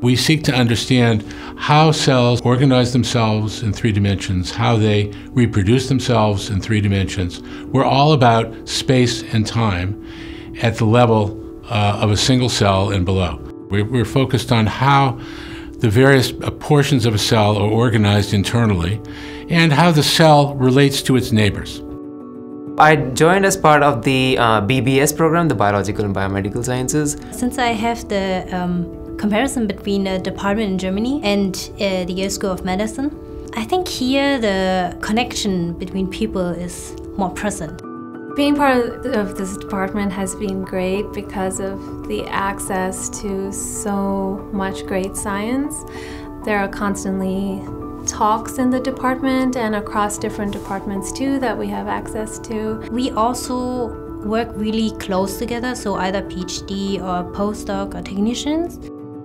We seek to understand how cells organize themselves in 3 dimensions, how they reproduce themselves in 3 dimensions. We're all about space and time at the level of a single cell and below. We're focused on how the various portions of a cell are organized internally and how the cell relates to its neighbors. I joined as part of the BBS program, the Biological and Biomedical Sciences. Since I have the comparison between a department in Germany and the Yale School of Medicine, I think here the connection between people is more present. Being part of this department has been great because of the access to so much great science. There are constantly talks in the department and across different departments too that we have access to. We also work really close together, so either PhD or postdoc or technicians.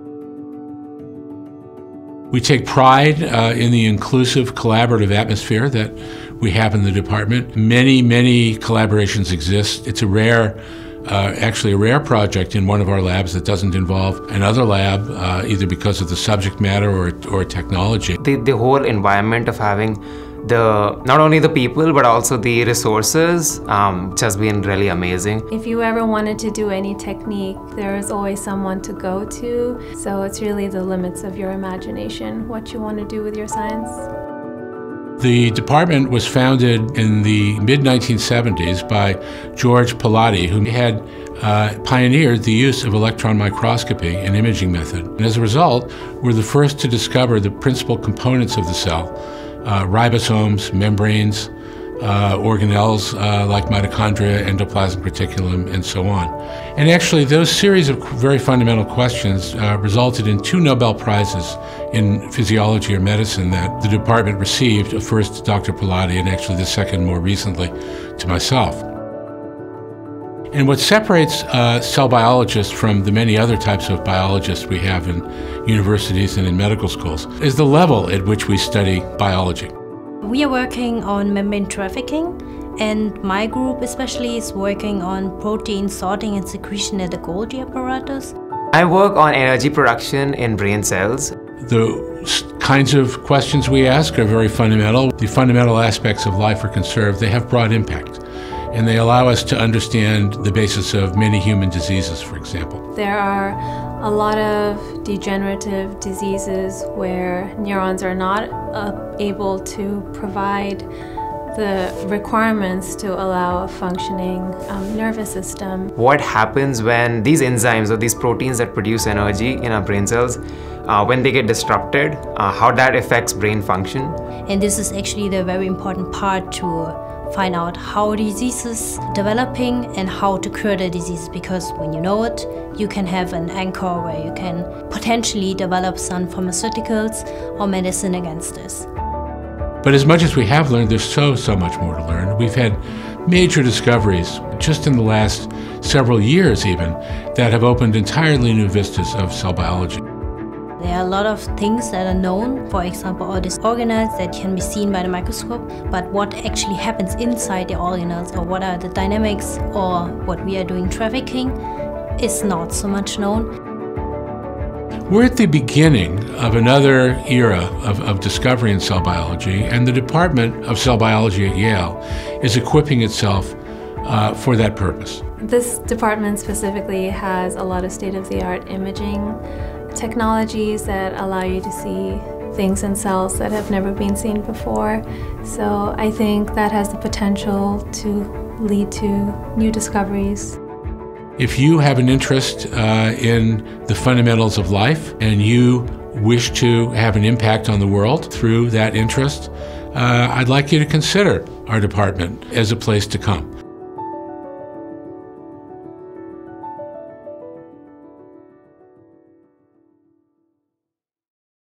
We take pride in the inclusive, collaborative atmosphere that we have in the department. Many, many collaborations exist. It's a rare, actually a rare project in one of our labs that doesn't involve another lab, either because of the subject matter or technology. The whole environment of having not only the people but also the resources which has been really amazing. If you ever wanted to do any technique, there is always someone to go to. So it's really the limits of your imagination, what you want to do with your science. The department was founded in the mid-1970s by George Palade, who had pioneered the use of electron microscopy, an imaging method. And as a result, we're the first to discover the principal components of the cell, ribosomes, membranes, organelles like mitochondria, endoplasmic reticulum, and so on. And actually, those series of very fundamental questions resulted in 2 Nobel Prizes in physiology or medicine that the department received, first to Dr. Palade and actually the second more recently to myself. And what separates cell biologists from the many other types of biologists we have in universities and in medical schools is the level at which we study biology. We are working on membrane trafficking, and my group especially is working on protein sorting and secretion at the Golgi apparatus. I work on energy production in brain cells. The kinds of questions we ask are very fundamental. The fundamental aspects of life are conserved. They have broad impact, and they allow us to understand the basis of many human diseases, for example. There are a lot of degenerative diseases where neurons are not able to provide the requirements to allow a functioning nervous system. What happens when these enzymes or these proteins that produce energy in our brain cells, when they get disrupted, how that affects brain function? And this is actually the very important part to find out how diseases developing and how to cure the disease, because when you know it, you can have an anchor where you can potentially develop some pharmaceuticals or medicine against this. But as much as we have learned, there's so much more to learn. We've had major discoveries just in the last several years even that have opened entirely new vistas of cell biology. There are a lot of things that are known, for example, all these organelles that can be seen by the microscope, but what actually happens inside the organelles, or what are the dynamics, or what we are doing trafficking, is not so much known. We're at the beginning of another era of discovery in cell biology, and the Department of Cell Biology at Yale is equipping itself for that purpose. This department specifically has a lot of state-of-the-art imaging technologies that allow you to see things in cells that have never been seen before. So I think that has the potential to lead to new discoveries. If you have an interest in the fundamentals of life and you wish to have an impact on the world through that interest, I'd like you to consider our department as a place to come.